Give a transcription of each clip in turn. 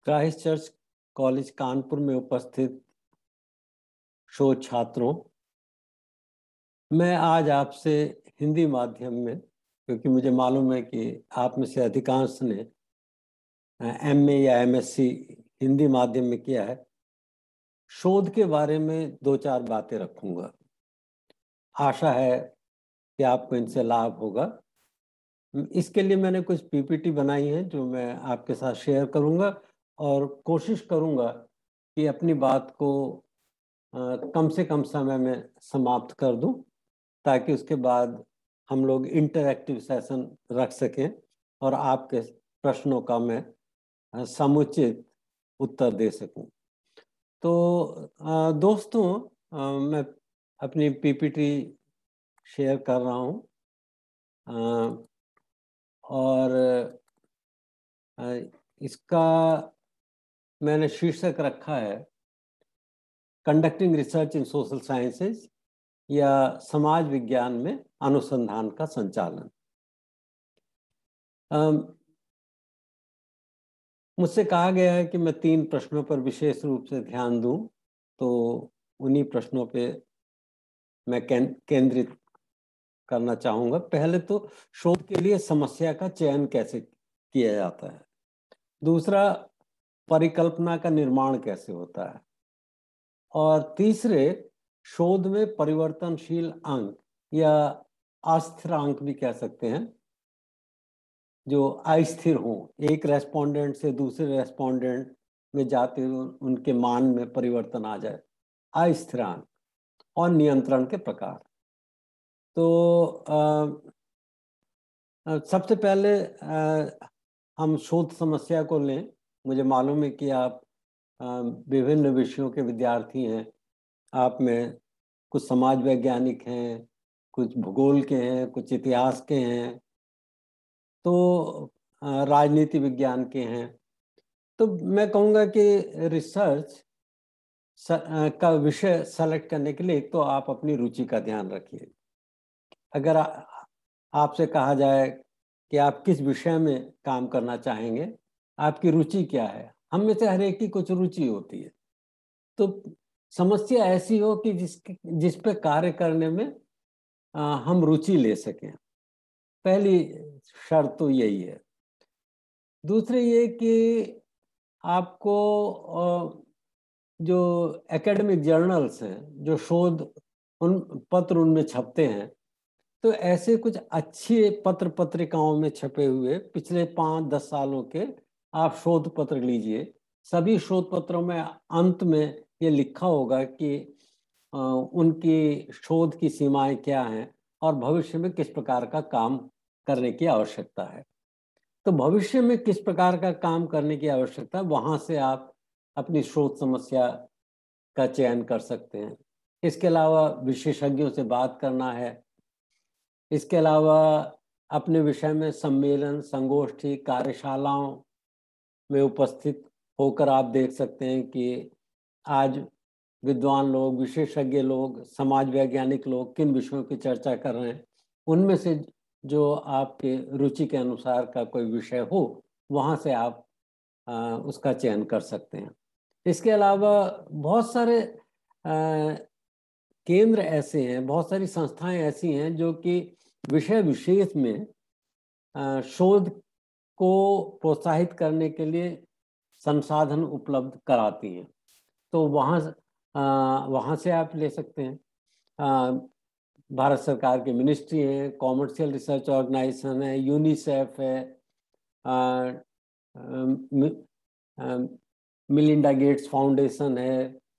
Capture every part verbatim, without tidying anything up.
Christ church college Kanpur में उपस्थित शोध छात्रों, मैं आज आपसे हिंदी माध्यम में, क्योंकि मुझे मालूम है कि आप में से अधिकांश ने एमए या एमएससी हिंदी माध्यम में किया है, शोध के बारे में दो चार बातें रखूंगा। आशा है कि आपको इनसे लाभ होगा। इसके लिए मैंने कुछ पीपीटी बनाई है जो मैं आपके साथ शेयर करूंगा और कोशिश करूंगा कि अपनी बात को आ, कम से कम समय में समाप्त कर दूं, ताकि उसके बाद हम लोग इंटरैक्टिव सेशन रख सकें और आपके प्रश्नों का मैं समुचित उत्तर दे सकूं। तो आ, दोस्तों, आ, मैं अपनी पीपीटी शेयर कर रहा हूं आ, और आ, इसका मैंने शीर्षक रखा है conducting research in social sciences, या समाज विज्ञान में अनुसंधान का संचालन। मुझसे कहा गया है कि मैं तीन प्रश्नों पर विशेष रूप से ध्यान दूं, तो उन्हीं प्रश्नों पे मैं केंद्रित करना चाहूंगा। पहले तो शोध के लिए समस्या का चयन कैसे किया जाता है, दूसरा परिकल्पना का निर्माण कैसे होता है, और तीसरे शोध में परिवर्तनशील अंक या अस्थिरांक भी कह सकते हैं, जो अस्थिर हो, एक रेस्पोंडेंट से दूसरे रेस्पोंडेंट में जाते हुए उनके मान में परिवर्तन आ जाए, अस्थिरांक, और नियंत्रण के प्रकार। तो आ, सबसे पहले आ, हम शोध समस्या को लें। मुझे मालूम है कि आप आ, विभिन्न विषयों के विद्यार्थी हैं। आप में कुछ समाज वैज्ञानिक हैं, कुछ भूगोल के हैं, कुछ इतिहास के हैं, तो राजनीति विज्ञान के हैं। तो मैं कहूँगा कि रिसर्च का विषय सेलेक्ट करने के लिए एक तो आप अपनी रुचि का ध्यान रखिए। अगर आ, आपसे कहा जाए कि आप किस विषय में काम करना चाहेंगे, आपकी रुचि क्या है, हम में से हर एक की कुछ रुचि होती है। तो समस्या ऐसी हो कि जिस जिस पे कार्य करने में आ, हम रुचि ले सकें, पहली शर्त तो यही है। दूसरी ये कि आपको जो एकेडमिक जर्नल्स हैं, जो शोध उन पत्र उनमें छपते हैं, तो ऐसे कुछ अच्छे पत्र पत्रिकाओं में छपे हुए पिछले पाँच दस सालों के आप शोध पत्र लीजिए। सभी शोध पत्रों में अंत में ये लिखा होगा कि आ, उनकी शोध की सीमाएं क्या हैं और भविष्य में किस प्रकार का काम करने की आवश्यकता है। तो भविष्य में किस प्रकार का काम करने की आवश्यकता है, वहां से आप अपनी शोध समस्या का चयन कर सकते हैं। इसके अलावा विशेषज्ञों से बात करना है। इसके अलावा अपने विषय में सम्मेलन, संगोष्ठी, कार्यशालाओं में उपस्थित होकर आप देख सकते हैं कि आज विद्वान लोग, विशेषज्ञ लोग, समाज वैज्ञानिक लोग किन विषयों की चर्चा कर रहे हैं। उनमें से जो आपके रुचि के अनुसार का कोई विषय हो, वहाँ से आप आ, उसका चयन कर सकते हैं। इसके अलावा बहुत सारे आ, केंद्र ऐसे हैं, बहुत सारी संस्थाएं ऐसी हैं जो कि विषय विशेष में आ, शोध को प्रोत्साहित करने के लिए संसाधन उपलब्ध कराती हैं। तो वहाँ वहाँ से आप ले सकते हैं। आ, भारत सरकार की मिनिस्ट्री है, कॉमर्शियल रिसर्च ऑर्गेनाइजेशन है, यूनिसेफ है, आ, आ, मिलिंडा गेट्स फाउंडेशन है,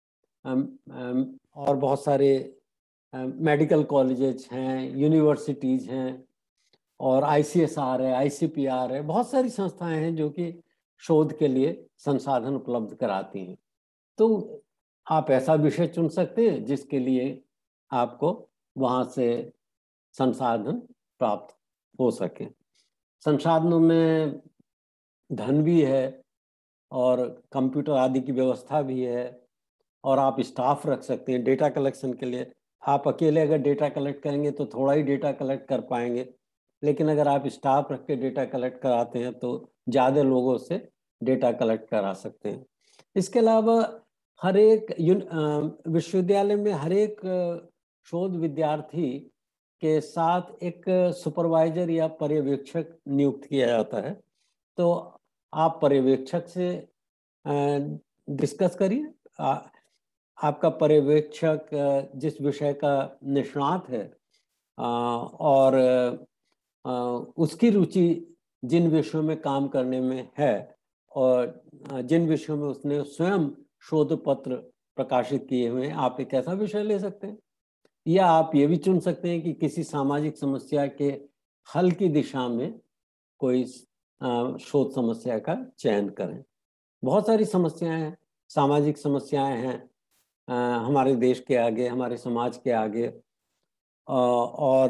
और बहुत सारे मेडिकल कॉलेजेस हैं, यूनिवर्सिटीज़ हैं, और आईसीएसआर है, आईसीपीआर है। बहुत सारी संस्थाएं हैं जो कि शोध के लिए संसाधन उपलब्ध कराती हैं। तो आप ऐसा विषय चुन सकते हैं जिसके लिए आपको वहाँ से संसाधन प्राप्त हो सके। संसाधनों में धन भी है और कंप्यूटर आदि की व्यवस्था भी है, और आप स्टाफ रख सकते हैं डेटा कलेक्शन के लिए। आप अकेले अगर डेटा कलेक्ट करेंगे तो थोड़ा ही डेटा कलेक्ट कर पाएंगे, लेकिन अगर आप स्टाफ रख के डेटा कलेक्ट कराते हैं तो ज़्यादा लोगों से डेटा कलेक्ट करा सकते हैं। इसके अलावा हर एक विश्वविद्यालय में हर एक शोध विद्यार्थी के साथ एक सुपरवाइजर या पर्यवेक्षक नियुक्त किया जाता है। तो आप पर्यवेक्षक से डिस्कस करिए। आपका पर्यवेक्षक जिस विषय का निष्णात है और उसकी रुचि जिन विषयों में काम करने में है और जिन विषयों में उसने स्वयं शोध पत्र प्रकाशित किए हुए हैं, आप एक ऐसा विषय ले सकते हैं। या आप ये भी चुन सकते हैं कि किसी सामाजिक समस्या के हल की दिशा में कोई शोध समस्या का चयन करें। बहुत सारी समस्याएं हैं, सामाजिक समस्याएं हैं हमारे देश के आगे, हमारे समाज के आगे, और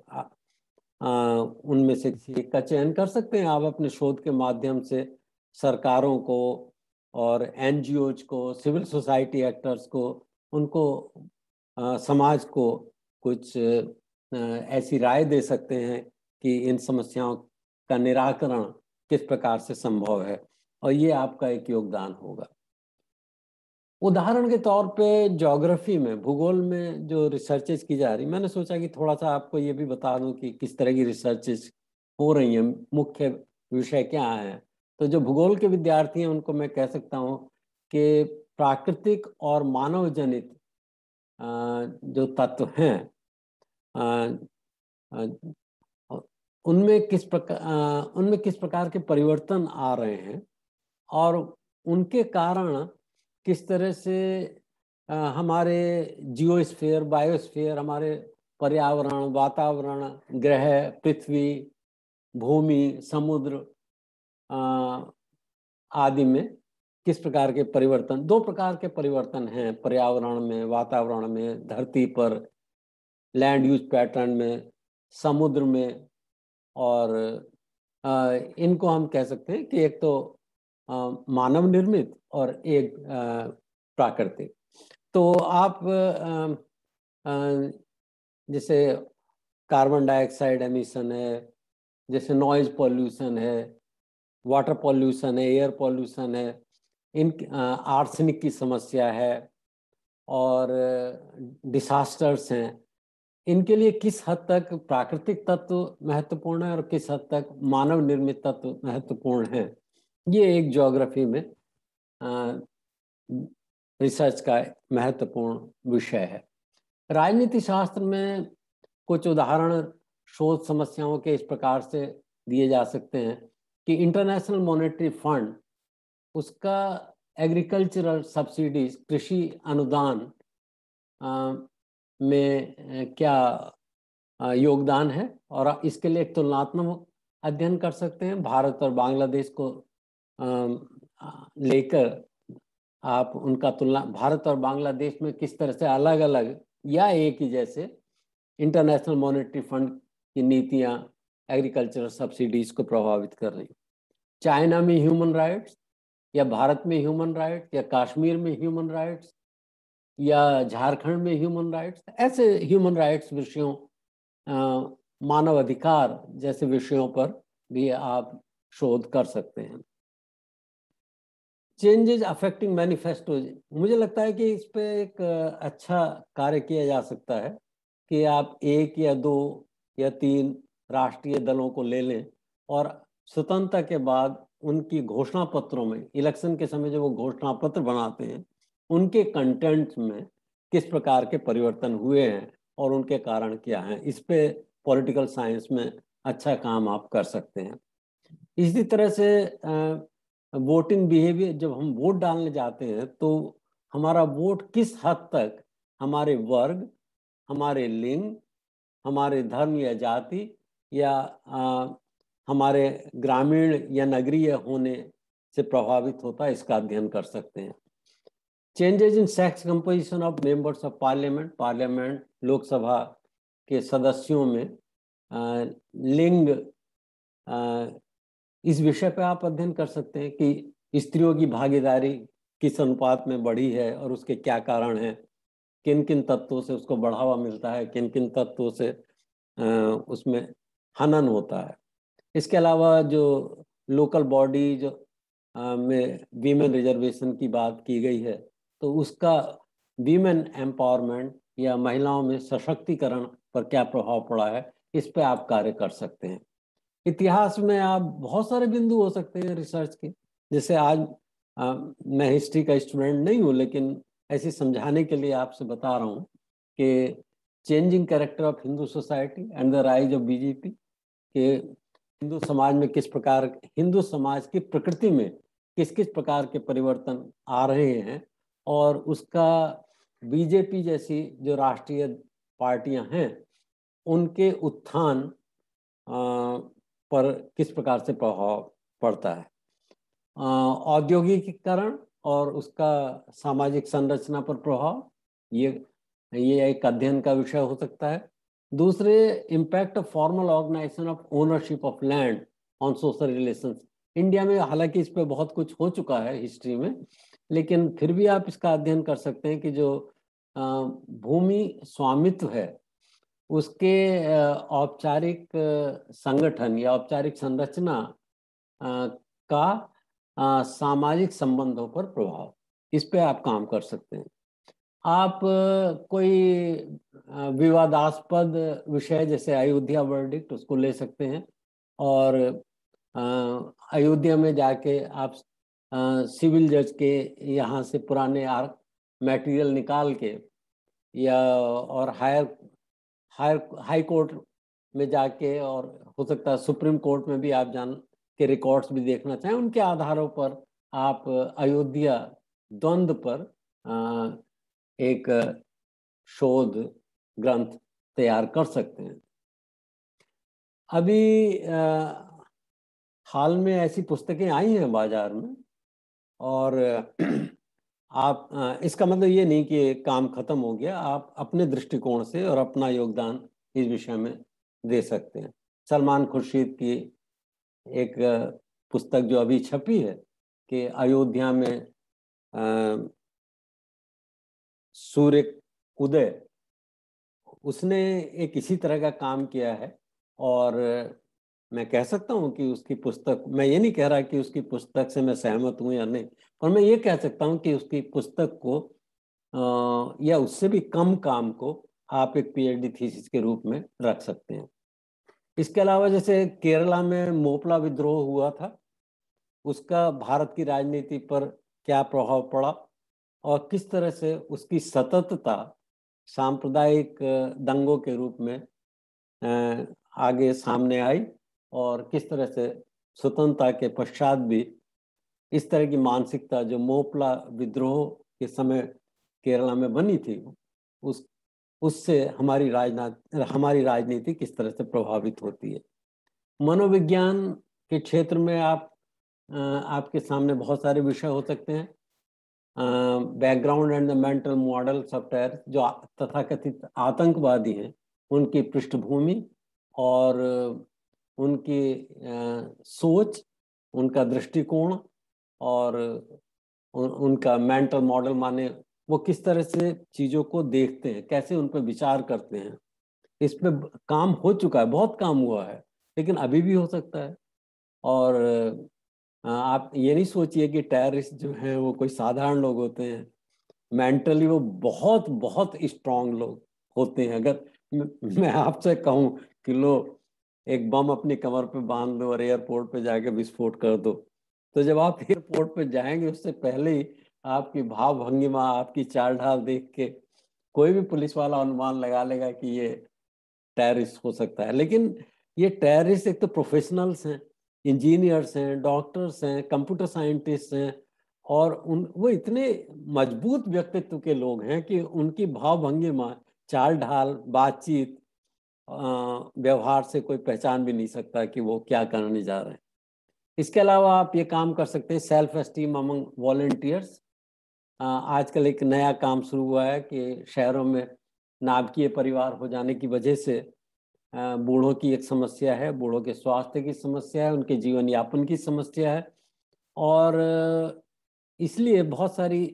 उनमें से किसी एक का चयन कर सकते हैं आप अपने शोध के माध्यम से। सरकारों को और एनजीओज को, सिविल सोसाइटी एक्टर्स को, उनको आ, समाज को कुछ आ, ऐसी राय दे सकते हैं कि इन समस्याओं का निराकरण किस प्रकार से संभव है, और ये आपका एक योगदान होगा। उदाहरण के तौर पे ज्योग्राफी में, भूगोल में जो रिसर्चेस की जा रही, मैंने सोचा कि थोड़ा सा आपको ये भी बता दूं कि किस तरह की रिसर्चेस हो रही हैं, मुख्य विषय क्या है। तो जो भूगोल के विद्यार्थी हैं उनको मैं कह सकता हूँ कि प्राकृतिक और मानव जनित जो तत्व हैं उनमें किस प्रकार उनमें किस प्रकार के परिवर्तन आ रहे हैं और उनके कारण किस तरह से आ, हमारे जियोस्फीयर, बायोस्फीयर, हमारे पर्यावरण, वातावरण, ग्रह, पृथ्वी, भूमि, समुद्र आदि में किस प्रकार के परिवर्तन, दो प्रकार के परिवर्तन हैं पर्यावरण में, वातावरण में, धरती पर, लैंड यूज पैटर्न में, समुद्र में, और आ, इनको हम कह सकते हैं कि एक तो आ, मानव निर्मित और एक प्राकृतिक। तो आप जैसे कार्बन डाइऑक्साइड एमिशन है, जैसे नॉइज पॉल्यूशन है, वाटर पॉल्यूशन है, एयर पॉल्यूशन है, इन आर्सेनिक की समस्या है और डिसास्टर्स हैं, इनके लिए किस हद तक प्राकृतिक तत्व महत्वपूर्ण है और किस हद तक मानव निर्मित तत्व महत्वपूर्ण है, ये एक ज्योग्राफी में रिसर्च का महत्वपूर्ण विषय है। राजनीति शास्त्र में कुछ उदाहरण शोध समस्याओं के इस प्रकार से दिए जा सकते हैं कि इंटरनेशनल मॉनेटरी फंड, उसका एग्रीकल्चरल सब्सिडीज, कृषि अनुदान में क्या योगदान है, और इसके लिए एक तुलनात्मक अध्ययन कर सकते हैं। भारत और बांग्लादेश को लेकर आप उनका तुलना, भारत और बांग्लादेश में किस तरह से अलग अलग या एक ही जैसे इंटरनेशनल मॉनेटरी फंड की नीतियां एग्रीकल्चरल सब्सिडीज को प्रभावित कर रही। चाइना में ह्यूमन राइट्स, या भारत में ह्यूमन राइट्स, या कश्मीर में ह्यूमन राइट्स, या झारखंड में ह्यूमन राइट्स, ऐसे ह्यूमन राइट्स विषयों, मानव अधिकार जैसे विषयों पर भी आप शोध कर सकते हैं। चेंजेस अफेक्टिंग मैनिफेस्टो, मुझे लगता है कि इस पे एक अच्छा कार्य किया जा सकता है कि आप एक या दो या तीन राष्ट्रीय दलों को ले लें और स्वतंत्रता के बाद उनकी घोषणा पत्रों में, इलेक्शन के समय जब वो घोषणा पत्र बनाते हैं, उनके कंटेंट में किस प्रकार के परिवर्तन हुए हैं और उनके कारण क्या हैं, इस पे पॉलिटिकल साइंस में अच्छा काम आप कर सकते हैं। इसी तरह से वोटिंग बिहेवियर, जब हम वोट डालने जाते हैं तो हमारा वोट किस हद तक हमारे वर्ग, हमारे लिंग, हमारे धर्म या जाति, या आ, हमारे ग्रामीण या नगरीय होने से प्रभावित होता है, इसका अध्ययन कर सकते हैं। Changes in sex composition of members of parliament, parliament Lok Sabha के सदस्यों में आ, लिंग, आ, इस विषय पे आप अध्ययन कर सकते हैं कि स्त्रियों की भागीदारी किस अनुपात में बढ़ी है और उसके क्या कारण हैं, किन किन तत्वों से उसको बढ़ावा मिलता है, किन किन तत्वों से उसमें हनन होता है। इसके अलावा जो लोकल बॉडी, जो में वीमेन रिजर्वेशन की बात की गई है, तो उसका वीमेन एम्पावरमेंट या महिलाओं में सशक्तिकरण पर क्या प्रभाव पड़ा है, इस पे आप कार्य कर सकते हैं। इतिहास में आप बहुत सारे बिंदु हो सकते हैं रिसर्च के, जैसे आज आ, मैं हिस्ट्री का स्टूडेंट नहीं हूँ, लेकिन ऐसे समझाने के लिए आपसे बता रहा हूँ कि changing character of Hindu society and the rise of BJP, के हिंदू समाज में किस प्रकार, हिंदू समाज की प्रकृति में किस किस प्रकार के परिवर्तन आ रहे हैं, और उसका बीजेपी जैसी जो राष्ट्रीय पार्टियां हैं उनके उत्थान पर किस प्रकार से प्रभाव पड़ता है। औद्योगिकीकरण और उसका सामाजिक संरचना पर प्रभाव, ये ये एक अध्ययन का विषय हो सकता है। दूसरे, impact of formal organisation of ownership of land on social relations. India में हालांकि इस पे बहुत कुछ हो चुका है हिस्ट्री में, लेकिन फिर भी आप इसका अध्ययन कर सकते हैं कि जो भूमि स्वामित्व है उसके औपचारिक संगठन या औपचारिक संरचना का सामाजिक संबंधों पर प्रभाव, इस पे आप काम कर सकते हैं। आप कोई विवादास्पद विषय जैसे अयोध्या वर्डिक्ट, उसको ले सकते हैं और अयोध्या में जाके आप सिविल जज के यहाँ से पुराने आर्क मटेरियल निकाल के, या और हायर हायर हाई कोर्ट में जाके, और हो सकता है सुप्रीम कोर्ट में भी आप जान के रिकॉर्ड्स भी देखना चाहें, उनके आधारों पर आप अयोध्या द्वंद्व पर एक शोध ग्रंथ तैयार कर सकते हैं। अभी हाल में ऐसी पुस्तकें आई हैं बाजार में, और आप, इसका मतलब ये नहीं कि काम खत्म हो गया, आप अपने दृष्टिकोण से और अपना योगदान इस विषय में दे सकते हैं। सलमान खुर्शीद की एक पुस्तक जो अभी छपी है कि अयोध्या में सूर्य उदय, उसने एक इसी तरह का काम किया है, और मैं कह सकता हूँ कि उसकी पुस्तक, मैं ये नहीं कह रहा कि उसकी पुस्तक से मैं सहमत हूँ या नहीं, पर मैं ये कह सकता हूँ कि उसकी पुस्तक को आ, या उससे भी कम काम को आप एक पीएचडी थीसिस के रूप में रख सकते हैं। इसके अलावा जैसे केरला में मोपला विद्रोह हुआ था, उसका भारत की राजनीति पर क्या प्रभाव पड़ा, और किस तरह से उसकी सततता सांप्रदायिक दंगों के रूप में आगे सामने आई, और किस तरह से स्वतंत्रता के पश्चात भी इस तरह की मानसिकता जो मोपला विद्रोह के समय केरला में बनी थी, उस उससे हमारी राजनीति हमारी राजनीति किस तरह से प्रभावित होती है। मनोविज्ञान के क्षेत्र में आप आपके सामने बहुत सारे विषय हो सकते हैं। Background and the mental model of terror, जो तथाकथित आतंकवादी हैं उनकी पृष्ठभूमि और उनकी आ, सोच, उनका दृष्टिकोण, और उन, उनका मेंटल मॉडल माने वो किस तरह से चीज़ों को देखते हैं, कैसे उन पर विचार करते हैं। इस पे काम हो चुका है, बहुत काम हुआ है, लेकिन अभी भी हो सकता है। और आप ये नहीं सोचिए कि टेररिस्ट जो हैं वो कोई साधारण लोग होते हैं, मेंटली वो बहुत बहुत स्ट्रांग लोग होते हैं। अगर मैं आपसे कहूँ कि लो एक बम अपनी कमर पे बांध दो और एयरपोर्ट पे जाके विस्फोट कर दो, तो जब आप एयरपोर्ट पे जाएंगे उससे पहले ही आपकी भाव भंगिमा, आपकी चाल ढाल देख के कोई भी पुलिस वाला अनुमान लगा लेगा कि ये टेररिस्ट हो सकता है। लेकिन ये टेररिस्ट एक तो प्रोफेशनल्स हैं, इंजीनियर्स हैं, डॉक्टर्स हैं, कंप्यूटर साइंटिस्ट हैं, और उन वो इतने मजबूत व्यक्तित्व के लोग हैं कि उनकी भाव भंगिमा, चाल ढाल, बातचीत, व्यवहार से कोई पहचान भी नहीं सकता कि वो क्या करने जा रहे हैं। इसके अलावा आप ये काम कर सकते हैं, सेल्फ एस्टीम अमंग वॉलंटियर्स। आजकल एक नया काम शुरू हुआ है कि शहरों में नाभिकीय परिवार हो जाने की वजह से बूढ़ों की एक समस्या है, बूढ़ों के स्वास्थ्य की समस्या है, उनके जीवन यापन की समस्या है, और इसलिए बहुत सारी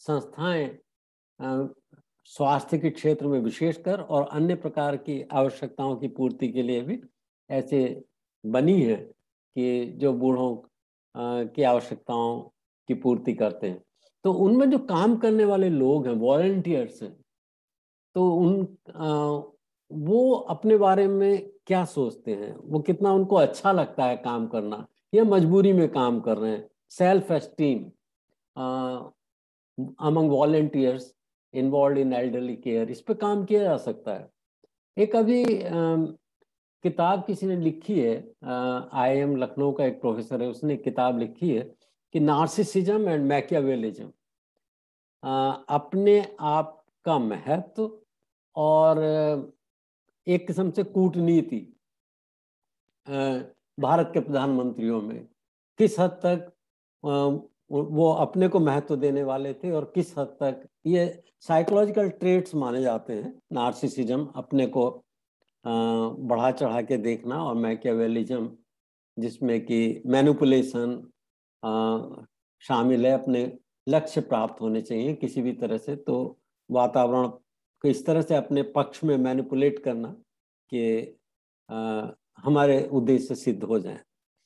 संस्थाएं स्वास्थ्य के क्षेत्र में विशेषकर और अन्य प्रकार की आवश्यकताओं की पूर्ति के लिए भी ऐसे बनी है कि जो बूढ़ों की आवश्यकताओं की पूर्ति करते हैं। तो उनमें जो काम करने वाले लोग हैं, वॉलंटियर्स हैं, तो उन आ, वो अपने बारे में क्या सोचते हैं, वो कितना उनको अच्छा लगता है काम करना, या मजबूरी में काम कर रहे हैं। Self esteem among volunteers involve in elderly care, इस पे काम किया जा सकता है। एक अभी अम, किताब किसी ने लिखी है, आई एम लखनऊ का एक प्रोफेसर है, उसने एक किताब लिखी है कि नार्सिसिज्म एंड मैकियावेलिज्म, अपने आप का महत्व और एक किस्म से कूटनीति भारत के प्रधानमंत्रियों में किस हद तक वो अपने को महत्व देने वाले थे और किस हद तक ये साइकोलॉजिकल ट्रेट्स माने जाते हैं। नार्सिसिज्म, अपने को बढ़ा चढ़ा के देखना, और मैकियावेलिज्म जिसमें कि मैनिपुलेशन शामिल है, अपने लक्ष्य प्राप्त होने चाहिए किसी भी तरह से, तो वातावरण को इस तरह से अपने पक्ष में मैनिपुलेट करना कि हमारे उद्देश्य सिद्ध हो जाए।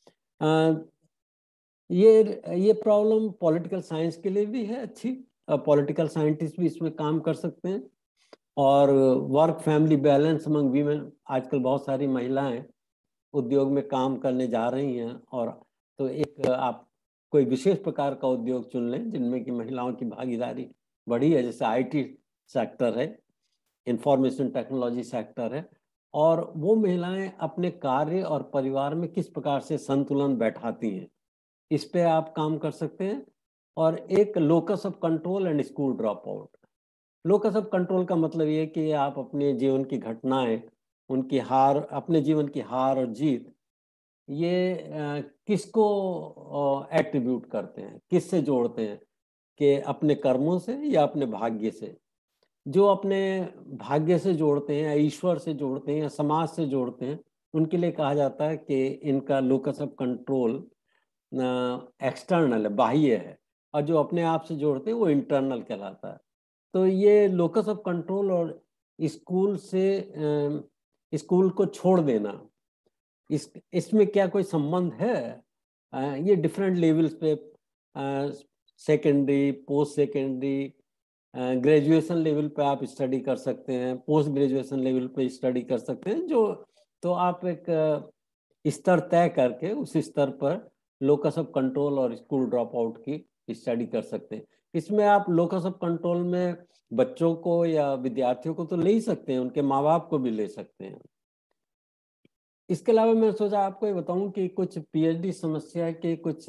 ये ये प्रॉब्लम पॉलिटिकल साइंस के लिए भी है अच्छी, पॉलिटिकल साइंटिस्ट भी इसमें काम कर सकते हैं। और work family balance among women, आजकल बहुत सारी महिलाएं उद्योग में काम करने जा रही हैं, और तो एक आप कोई विशेष प्रकार का उद्योग चुन लें जिनमें कि महिलाओं की भागीदारी बढ़ी है, जैसे आईटी सेक्टर है, इंफॉर्मेशन टेक्नोलॉजी सेक्टर है, और वो महिलाएं अपने कार्य और परिवार में किस प्रकार से संतुलन बैठाती हैं, इस पे आप काम कर सकते हैं। और एक locus of control and school drop out. Locus of control का मतलब ये कि आप अपने जीवन की घटनाएं, उनकी हार, अपने जीवन की हार और जीत, ये किसको एट्रीब्यूट करते हैं, किससे जोड़ते हैं, कि अपने कर्मों से या अपने भाग्य से। जो अपने भाग्य से जोड़ते हैं या ईश्वर से जोड़ते हैं या समाज से जोड़ते हैं, उनके लिए कहा जाता है कि इनका लोकस ऑफ कंट्रोल एक्सटर्नल है, बाह्य है, और जो अपने आप से जोड़ते हैं वो इंटरनल कहलाता है। तो ये लोकस ऑफ कंट्रोल और स्कूल से स्कूल को छोड़ देना, इस इसमें क्या कोई संबंध है? आ, ये डिफरेंट लेवल्स पे, secondary, post secondary, graduation level पे आप स्टडी कर सकते हैं, पोस्ट ग्रेजुएशन लेवल पे स्टडी कर सकते हैं। जो तो आप एक स्तर तय करके उस स्तर पर लोकस ऑफ कंट्रोल और स्कूल ड्रॉप आउट की स्टडी कर सकते हैं। इसमें आप लोकस ऑफ कंट्रोल में बच्चों को या विद्यार्थियों को तो ले ही सकते हैं, उनके माँ बाप को भी ले सकते हैं। इसके अलावा मैं सोचा आपको ये बताऊं कि कुछ पीएचडी समस्या के कुछ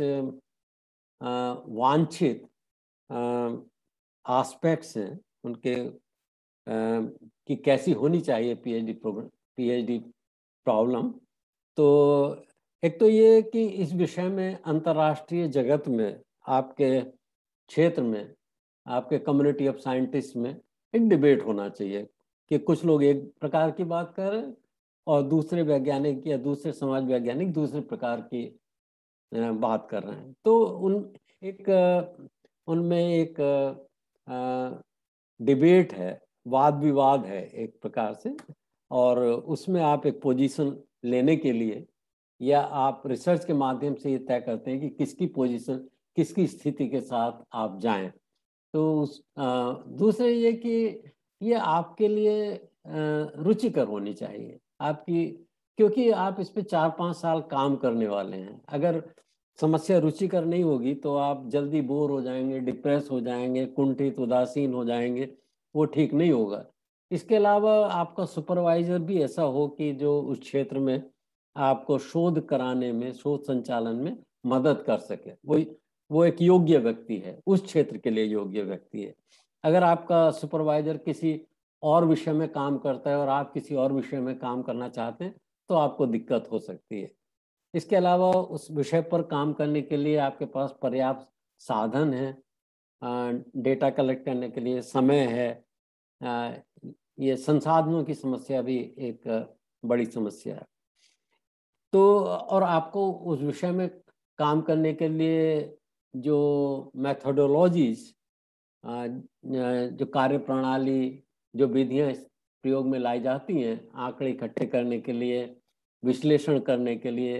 वांछित एस्पेक्ट्स हैं उनके, आ, कि कैसी होनी चाहिए पीएचडी प्रोग्राम, पीएचडी प्रॉब्लम। तो एक तो ये कि इस विषय में अंतर्राष्ट्रीय जगत में, आपके क्षेत्र में, आपके कम्युनिटी ऑफ साइंटिस्ट में एक डिबेट होना चाहिए कि कुछ लोग एक प्रकार की बात कर रहे हैं और दूसरे वैज्ञानिक या दूसरे समाज वैज्ञानिक दूसरे प्रकार की बात कर रहे हैं। तो उन एक उनमें एक डिबेट है, वाद विवाद है एक प्रकार से, और उसमें आप एक पोजीशन लेने के लिए या आप रिसर्च के माध्यम से ये तय करते हैं कि किसकी पोजीशन, किसकी स्थिति के साथ आप जाएं। तो उस दूसरे ये कि ये आपके लिए रुचिकर होनी चाहिए आपकी, क्योंकि आप इस पे चार पाँच साल काम करने वाले हैं। अगर समस्या रुचिकर नहीं होगी तो आप जल्दी बोर हो जाएंगे, डिप्रेस हो जाएंगे, कुंठित उदासीन हो जाएंगे, वो ठीक नहीं होगा। इसके अलावा आपका सुपरवाइजर भी ऐसा हो कि जो उस क्षेत्र में आपको शोध कराने में, शोध संचालन में मदद कर सके, वो वो एक योग्य व्यक्ति है, उस क्षेत्र के लिए योग्य व्यक्ति है। अगर आपका सुपरवाइजर किसी और विषय में काम करता है और आप किसी और विषय में काम करना चाहते हैं तो आपको दिक्कत हो सकती है। इसके अलावा उस विषय पर काम करने के लिए आपके पास पर्याप्त साधन है, डेटा कलेक्ट करने के लिए समय है। आ, ये संसाधनों की समस्या भी एक बड़ी समस्या है। तो और आपको उस विषय में काम करने के लिए जो मैथोडोलॉजीज, जो कार्य प्रणाली, जो विधियां प्रयोग में लाई जाती हैं आंकड़े इकट्ठे करने के लिए, विश्लेषण करने के लिए,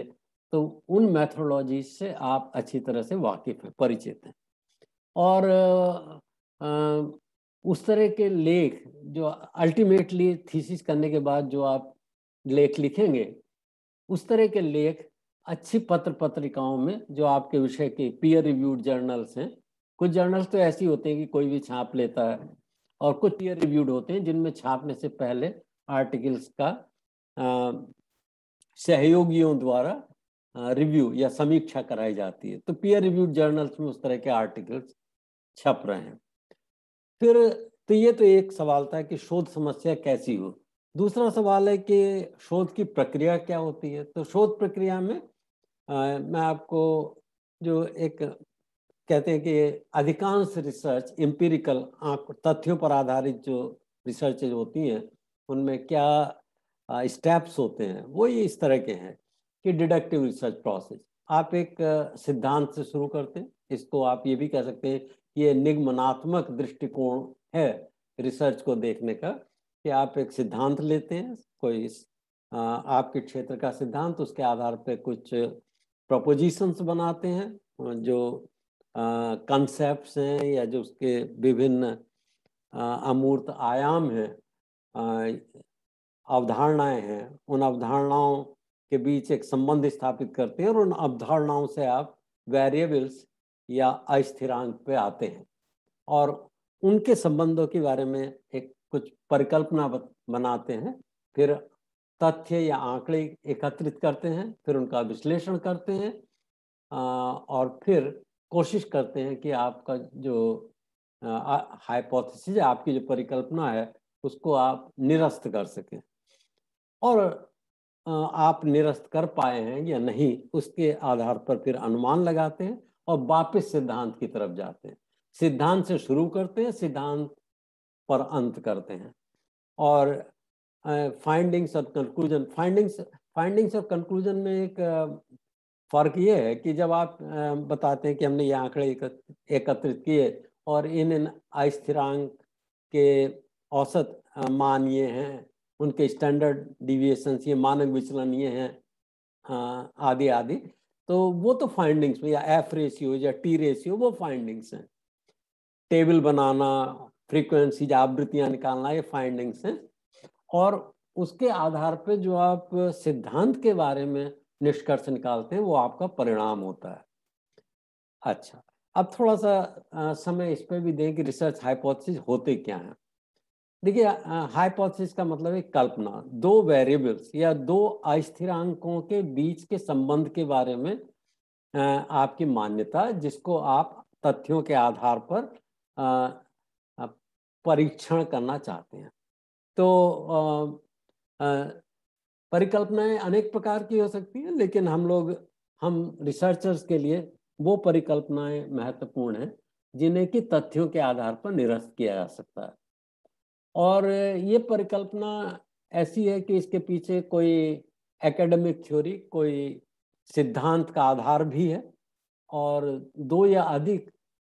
तो उन मैथोडोलॉजी से आप अच्छी तरह से वाकिफ हैं, परिचित हैं। और आ, उस तरह के लेख जो अल्टीमेटली थीसिस करने के बाद जो आप लेख लिखेंगे, उस तरह के लेख अच्छी पत्र पत्रिकाओं में, जो आपके विषय के पीयर रिव्यूड जर्नल्स हैं, कुछ जर्नल्स तो ऐसी होते हैं कि कोई भी छाप लेता है, और कुछ पीयर रिव्यूड होते हैं जिनमें छापने से पहले आर्टिकल्स का आ, सहयोगियों द्वारा रिव्यू या समीक्षा कराई जाती है। तो पीयर रिव्यूड जर्नल्स में उस तरह के आर्टिकल्स छप रहे हैं। फिर तो ये तो एक सवाल था कि शोध समस्या कैसी हो। दूसरा सवाल है कि शोध की प्रक्रिया क्या होती है। तो शोध प्रक्रिया में आ, मैं आपको जो एक कहते हैं कि अधिकांश रिसर्च एम्पिरिकल तथ्यों पर आधारित जो रिसर्च होती हैं, उनमें क्या स्टेप्स होते हैं, वो ये इस तरह के हैं कि डिडक्टिव रिसर्च प्रोसेस, आप एक सिद्धांत से शुरू करते हैं। इसको आप ये भी कह सकते हैं कि ये निगमनात्मक दृष्टिकोण है रिसर्च को देखने का, कि आप एक सिद्धांत लेते हैं, कोई आपके क्षेत्र का सिद्धांत, उसके आधार पर कुछ प्रोपोजिशंस बनाते हैं, जो कॉन्सेप्ट्स हैं या जो उसके विभिन्न अमूर्त आयाम हैं, अवधारणाएं हैं, उन अवधारणाओं के बीच एक संबंध स्थापित करते हैं, और उन अवधारणाओं से आप वेरिएबल्स या अस्थिरांक पे आते हैं, और उनके संबंधों के बारे में एक कुछ परिकल्पना बनाते हैं। फिर तथ्य या आंकड़े एकत्रित करते हैं, फिर उनका विश्लेषण करते हैं, और फिर कोशिश करते हैं कि आपका जो हाइपोथेसिस, आपकी जो परिकल्पना है, उसको आप निरस्त कर सकें। और आप निरस्त कर पाए हैं या नहीं, उसके आधार पर फिर अनुमान लगाते हैं और वापस सिद्धांत की तरफ जाते हैं। सिद्धांत से शुरू करते हैं, सिद्धांत पर अंत करते हैं। और फाइंडिंग्स और कंक्लूजन, फाइंडिंग्स फाइंडिंग्स और कंक्लूजन में एक फर्क ये है कि जब आप बताते हैं कि हमने ये आंकड़े एकत्रित किए और इन इन अस्थिरांक के औसत मान ये हैं, उनके स्टैंडर्ड डिविएशंस ये, मानक विचलन ये हैं, आदि आदि, तो वो तो फाइंडिंग्स में, या एफ रेशियो या टी रेशियो, वो फाइंडिंग्स हैं। टेबल बनाना, फ्रीक्वेंसी या आवृत्तियां निकालना, ये फाइंडिंग्स हैं। और उसके आधार पे जो आप सिद्धांत के बारे में निष्कर्ष निकालते हैं, वो आपका परिणाम होता है। अच्छा, अब थोड़ा सा आ, समय इस पे भी दें कि रिसर्च हाइपोथेसिस होते क्या हैं। देखिए, हाइपोथेसिस का मतलब है कल्पना, दो वेरिएबल्स या दो अस्थिरांकों के बीच के संबंध के बारे में आ, आपकी मान्यता, जिसको आप तथ्यों के आधार पर आ, परीक्षण करना चाहते हैं। तो आ, आ, परिकल्पनाएं अनेक प्रकार की हो सकती हैं, लेकिन हम लोग हम रिसर्चर्स के लिए वो परिकल्पनाएं महत्वपूर्ण हैं जिन्हें कि तथ्यों के आधार पर निरस्त किया जा सकता है। और ये परिकल्पना ऐसी है कि इसके पीछे कोई एकेडमिक थ्योरी, कोई सिद्धांत का आधार भी है, और दो या अधिक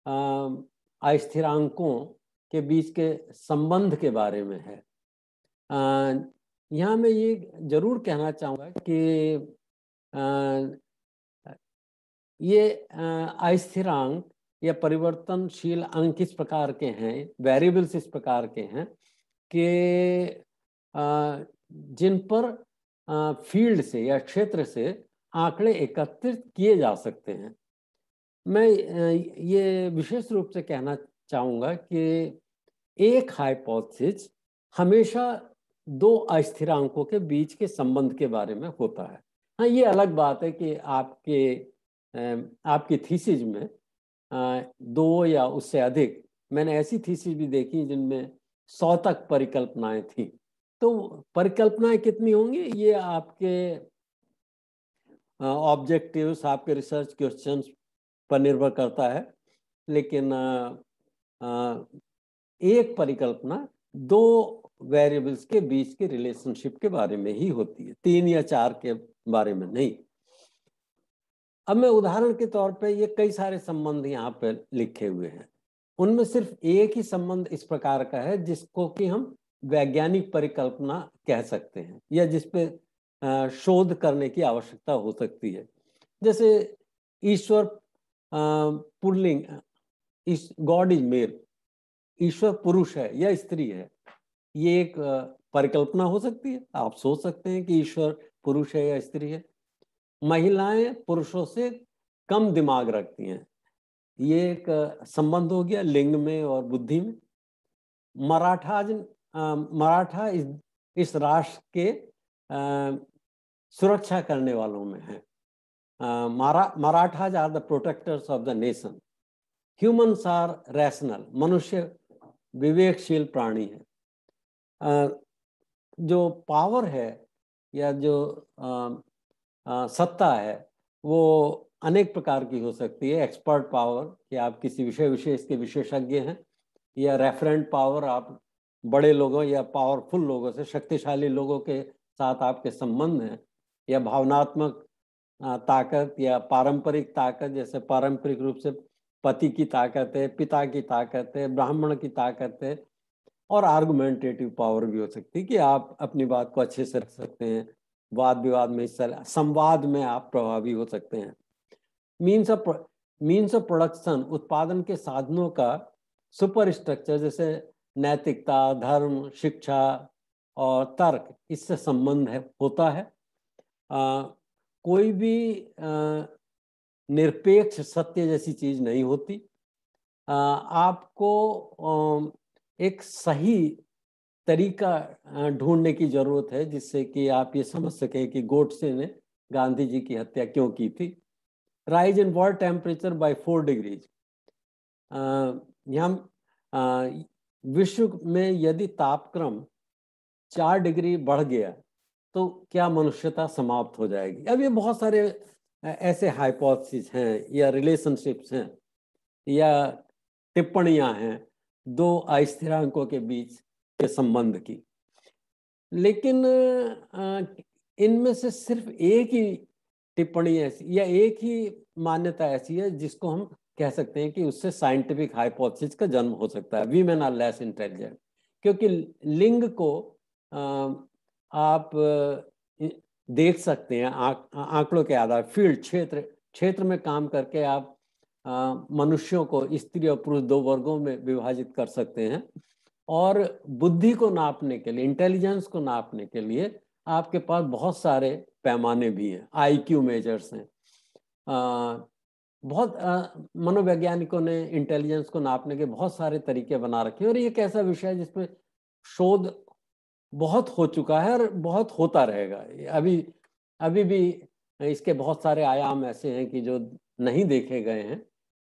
अस्थिरांकों के बीच के संबंध के बारे में है। यहाँ मैं ये जरूर कहना चाहूँगा कि आ, ये अस्थिरांक या परिवर्तनशील अंक इस प्रकार के हैं, वेरिएबल्स इस प्रकार के हैं कि जिन पर फील्ड से या क्षेत्र से आंकड़े एकत्रित किए जा सकते हैं। मैं ये विशेष रूप से कहना चाहूँगा कि एक हाइपोथेसिस हमेशा दो अस्थिरांकों के बीच के संबंध के बारे में होता है। हाँ, ये अलग बात है कि आपके आपकी थीसिस में दो या उससे अधिक, मैंने ऐसी थीसिस भी देखी जिनमें सौ तक परिकल्पनाएं थी। तो परिकल्पनाएं कितनी होंगी, ये आपके ऑब्जेक्टिव्स, आपके रिसर्च क्वेश्चंस पर निर्भर करता है। लेकिन आ, आ, एक परिकल्पना दो वेरिएबल्स के बीच के रिलेशनशिप के बारे में ही होती है, तीन या चार के बारे में नहीं। अब मैं उदाहरण के तौर पे, ये कई सारे संबंध यहाँ पे लिखे हुए हैं, उनमें सिर्फ एक ही संबंध इस प्रकार का है जिसको कि हम वैज्ञानिक परिकल्पना कह सकते हैं, या जिस पे शोध करने की आवश्यकता हो सकती है। जैसे ईश्वर पुल्लिंग, गॉड इज मेल, ईश्वर पुरुष है या स्त्री है, ये एक परिकल्पना हो सकती है। आप सोच सकते हैं कि ईश्वर पुरुष है या स्त्री है। महिलाएं पुरुषों से कम दिमाग रखती हैं, ये एक संबंध हो गया लिंग में और बुद्धि में। मराठा मराठा इस, इस राष्ट्र के आ, सुरक्षा करने वालों में है। Marathas are the protectors of the nation. Humans are rational, मनुष्य विवेकशील प्राणी है। आ, जो पावर है या जो आ, आ, सत्ता है वो अनेक प्रकार की हो सकती है। एक्सपर्ट पावर कि आप किसी विषय विशेष के विशेषज्ञ हैं, या रेफरेंट पावर, आप बड़े लोगों या पावरफुल लोगों से, शक्तिशाली लोगों के साथ आपके संबंध हैं, या भावनात्मक ताकत या पारंपरिक ताकत, जैसे पारंपरिक रूप से पति की ताकत है, पिता की ताकत है, ब्राह्मण की ताकत है। और आर्गुमेंटेटिव पावर भी हो सकती है कि आप अपनी बात को अच्छे से रख सकते हैं, वाद विवाद में हिस्सा, संवाद में आप प्रभावी हो सकते हैं। Means of means of production, उत्पादन के साधनों का सुपर स्ट्रक्चर, जैसे नैतिकता, धर्म, शिक्षा और तर्क, इससे संबंध है होता है। आ, कोई भी आ, निरपेक्ष सत्य जैसी चीज नहीं होती। आ, आपको आ, एक सही तरीका ढूंढने की जरूरत है जिससे कि आप ये समझ सकें कि गोडसे ने गांधी जी की हत्या क्यों की थी। Rise in world temperature by four degrees, यहाँ विश्व में यदि तापक्रम चार डिग्री बढ़ गया तो क्या मनुष्यता समाप्त हो जाएगी। अब ये बहुत सारे ऐसे हाइपोथेसिस हैं या रिलेशनशिप्स हैं या टिप्पणियां हैं दो अस्थिरांकों के बीच के संबंध की, लेकिन इनमें से सिर्फ एक ही टिप्पणी ऐसी या एक ही मान्यता ऐसी है जिसको हम कह सकते हैं कि उससे साइंटिफिक हाइपोथेसिस का जन्म हो सकता है। वीमेन आर लेस इंटेलिजेंट, क्योंकि लिंग को आप देख सकते हैं आंकड़ों के आधार, फील्ड क्षेत्र क्षेत्र में काम करके आप मनुष्यों को स्त्री और पुरुष दो वर्गों में विभाजित कर सकते हैं। और बुद्धि को नापने के लिए, इंटेलिजेंस को नापने के लिए आपके पास बहुत सारे पैमाने भी हैं, आईक्यू मेजर्स हैं। आ, बहुत मनोवैज्ञानिकों ने इंटेलिजेंस को नापने के बहुत सारे तरीके बना रखे हैं, और ये एक ऐसा विषय है जिसमें शोध बहुत हो चुका है और बहुत होता रहेगा। अभी अभी भी इसके बहुत सारे आयाम ऐसे हैं कि जो नहीं देखे गए हैं,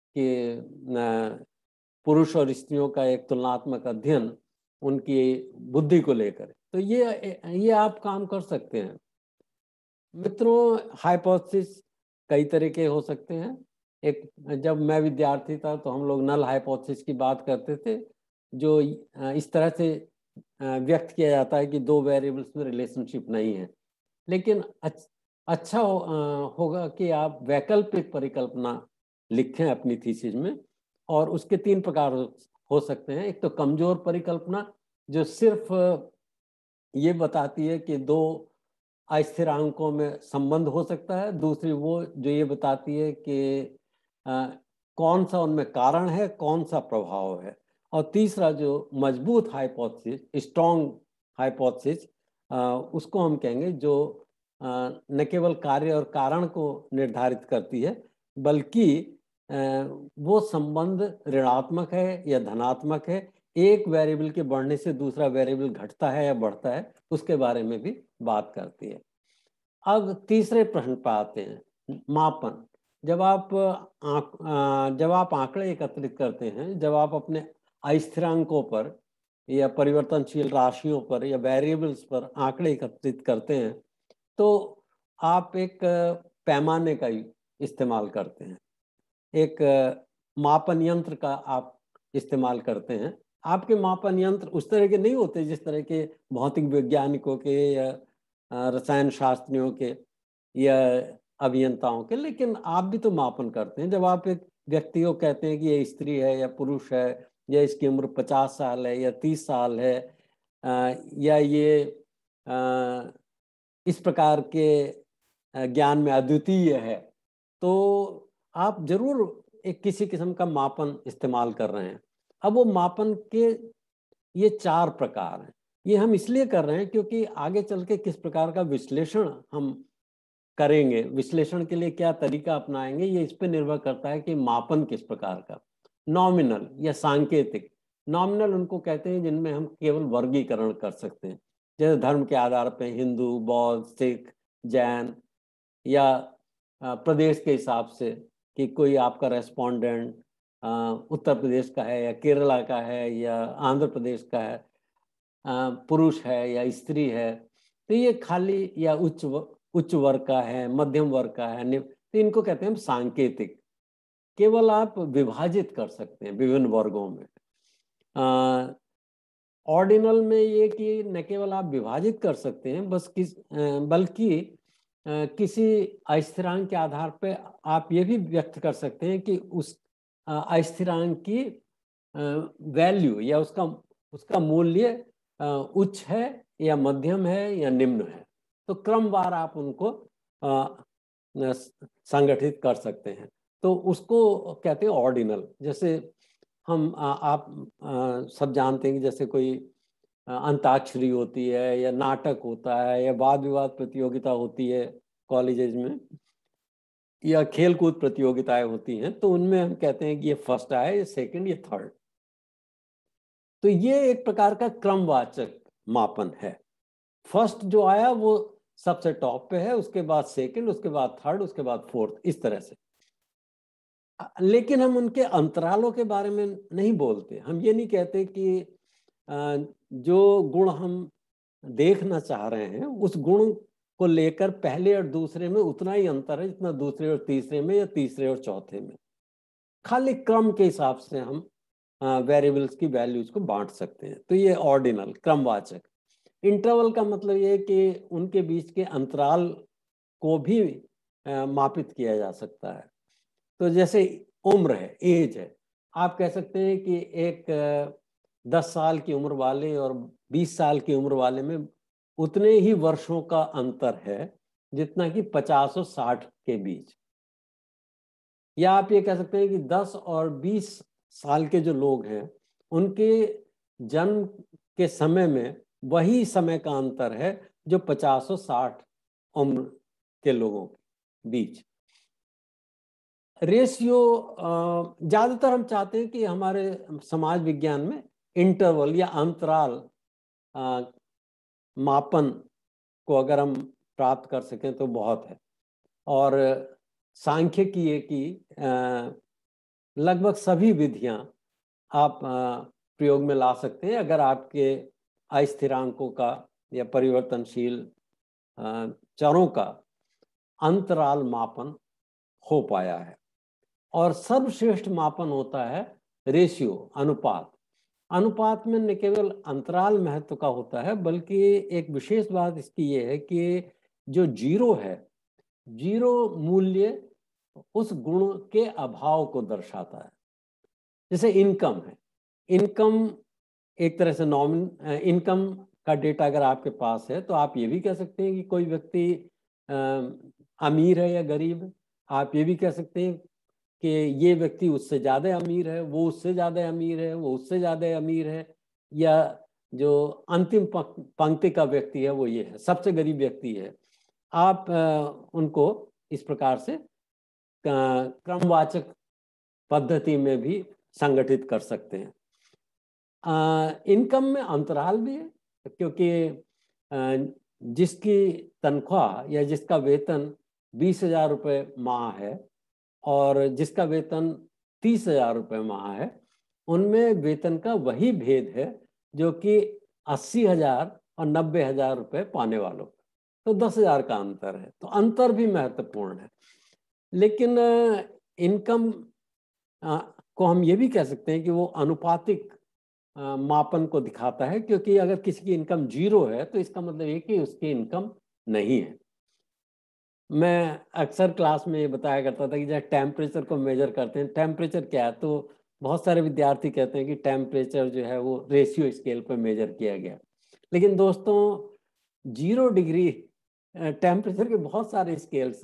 कि पुरुष और स्त्रियों का एक तुलनात्मक अध्ययन उनकी बुद्धि को लेकर। तो ये ये आप काम कर सकते हैं। मित्रों, हाइपोथेसिस कई तरह के हो सकते हैं। एक, जब मैं विद्यार्थी था तो हम लोग नल हाइपोथेसिस की बात करते थे, जो इस तरह से व्यक्त किया जाता है कि दो वेरिएबल्स में रिलेशनशिप नहीं है। लेकिन अच्छा हो, होगा कि आप वैकल्पिक परिकल्पना लिखें अपनी थीसिस में, और उसके तीन प्रकार हो सकते हैं। एक तो कमजोर परिकल्पना जो सिर्फ ये बताती है कि दो अस्थिरांकों में संबंध हो सकता है। दूसरी वो जो ये बताती है कि आ, कौन सा उनमें कारण है, कौन सा प्रभाव है। और तीसरा जो मजबूत हाइपोथेसिस, स्ट्रॉन्ग हाइपोथेसिस, उसको हम कहेंगे जो आ, न केवल कार्य और कारण को निर्धारित करती है, बल्कि वो संबंध ऋणात्मक है या धनात्मक है, एक वेरिएबल के बढ़ने से दूसरा वेरिएबल घटता है या बढ़ता है, उसके बारे में भी बात करती है। अब तीसरे प्रश्न पर आते हैं, मापन। जब आप आंक जब आप आंकड़े एकत्रित करते हैं, जब आप अपने अस्थिरांकों पर या परिवर्तनशील राशियों पर या वेरिएबल्स पर आंकड़े एकत्रित करते हैं, तो आप एक पैमाने का इस्तेमाल करते हैं, एक मापन यंत्र का आप इस्तेमाल करते हैं। आपके मापन यंत्र उस तरह के नहीं होते जिस तरह के भौतिक वैज्ञानिकों के या रसायन शास्त्रियों के या अभियंताओं के, लेकिन आप भी तो मापन करते हैं। जब आप एक व्यक्ति को कहते हैं कि ये स्त्री है या पुरुष है, या इसकी उम्र पचास साल है या तीस साल है, या ये इस प्रकार के ज्ञान में अद्वितीय है, तो आप जरूर एक किसी किस्म का मापन इस्तेमाल कर रहे हैं। अब वो मापन के ये चार प्रकार हैं। ये हम इसलिए कर रहे हैं क्योंकि आगे चल के किस प्रकार का विश्लेषण हम करेंगे, विश्लेषण के लिए क्या तरीका अपनाएंगे, ये इस पर निर्भर करता है कि मापन किस प्रकार का। नॉमिनल या सांकेतिक। नॉमिनल उनको कहते हैं जिनमें हम केवल वर्गीकरण कर सकते हैं, जैसे धर्म के आधार पर हिंदू, बौद्ध, सिख, जैन, या प्रदेश के हिसाब से कि कोई आपका रेस्पोंडेंट उत्तर प्रदेश का है या केरला का है या आंध्र प्रदेश का है, पुरुष है या स्त्री है, तो ये खाली, या उच्च उच्च वर्ग का है, मध्यम वर्ग का है, तो इनको कहते हैं हम सांकेतिक। केवल आप विभाजित कर सकते हैं विभिन्न वर्गों में। ऑर्डिनल में ये कि न केवल आप विभाजित कर सकते हैं बस किस बल्कि किसी अस्थिरांक के आधार पर आप ये भी व्यक्त कर सकते हैं कि उस अस्थिरांक की वैल्यू या उसका उसका मूल्य उच्च है या मध्यम है या निम्न है। तो क्रमवार आप उनको संगठित कर सकते हैं, तो उसको कहते हैं ऑर्डिनल। जैसे हम आ, आप आ, सब जानते हैं कि जैसे कोई अंताक्षरी होती है या नाटक होता है या वाद विवाद प्रतियोगिता होती है कॉलेजेस में, या खेलकूद प्रतियोगिताएं होती हैं, तो उनमें हम कहते हैं कि ये फर्स्ट आया, ये सेकंड, ये थर्ड। तो ये एक प्रकार का क्रमवाचक मापन है। फर्स्ट जो आया वो सबसे टॉप पे है, उसके बाद सेकंड, उसके बाद थर्ड, उसके बाद फोर्थ, इस तरह से। लेकिन हम उनके अंतरालों के बारे में नहीं बोलते। हम ये नहीं कहते कि जो गुण हम देखना चाह रहे हैं उस गुण को लेकर पहले और दूसरे में उतना ही अंतर है जितना दूसरे और तीसरे में या तीसरे और चौथे में। खाली क्रम के हिसाब से हम वेरिएबल्स की वैल्यूज को बांट सकते हैं। तो ये ऑर्डिनल, क्रमवाचक। इंटरवल का मतलब ये है कि उनके बीच के अंतराल को भी मापित किया जा सकता है। तो जैसे उम्र है, एज है, आप कह सकते हैं कि एक दस साल की उम्र वाले और बीस साल की उम्र वाले में उतने ही वर्षों का अंतर है जितना कि पचास और साठ के बीच। या आप ये कह सकते हैं कि दस और बीस साल के जो लोग हैं उनके जन्म के समय में वही समय का अंतर है जो पचास और साठ उम्र के लोगों के बीच। रेशियो ज्यादातर हम चाहते हैं कि हमारे समाज विज्ञान में इंटरवल या अंतराल आ, मापन को अगर हम प्राप्त कर सकें तो बहुत है। और सांख्यिकी है कि लगभग सभी विधियां आप आ, प्रयोग में ला सकते हैं अगर आपके अस्थिरांकों का या परिवर्तनशील चरों का अंतराल मापन हो पाया है। और सर्वश्रेष्ठ मापन होता है रेशियो, अनुपात। अनुपात में न केवल अंतराल महत्व का होता है बल्कि एक विशेष बात इसकी ये है कि जो जीरो है, जीरो मूल्य उस गुण के अभाव को दर्शाता है। जैसे इनकम है, इनकम एक तरह से नॉमिन इनकम का डेटा अगर आपके पास है तो आप ये भी कह सकते हैं कि कोई व्यक्ति अमीर है या गरीब है। आप ये भी कह सकते हैं कि ये व्यक्ति उससे ज्यादा अमीर है, वो उससे ज्यादा अमीर है, वो उससे ज्यादा अमीर है, या जो अंतिम पंक्ति का व्यक्ति है वो ये है, सबसे गरीब व्यक्ति है। आप उनको इस प्रकार से क्रमवाचक पद्धति में भी संगठित कर सकते हैं। इनकम में अंतराल भी है, क्योंकि जिसकी तनख्वाह या जिसका वेतन बीस हजार रुपये माह है और जिसका वेतन तीस हजार रुपये माह है, उनमें वेतन का वही भेद है जो कि अस्सी हजार और नब्बे हजार रुपये पाने वालों, तो दस हजार का अंतर है। तो अंतर भी महत्वपूर्ण है। लेकिन इनकम को हम ये भी कह सकते हैं कि वो अनुपातिक मापन को दिखाता है, क्योंकि अगर किसी की इनकम जीरो है तो इसका मतलब ये कि उसकी इनकम नहीं है। मैं अक्सर क्लास में ये बताया करता था कि जब टेम्परेचर को मेजर करते हैं, टेम्परेचर क्या है, तो बहुत सारे विद्यार्थी कहते हैं कि टेम्परेचर जो है वो रेशियो स्केल पर मेजर किया गया। लेकिन दोस्तों, जीरो डिग्री टेम्परेचर के बहुत सारे स्केल्स हैं।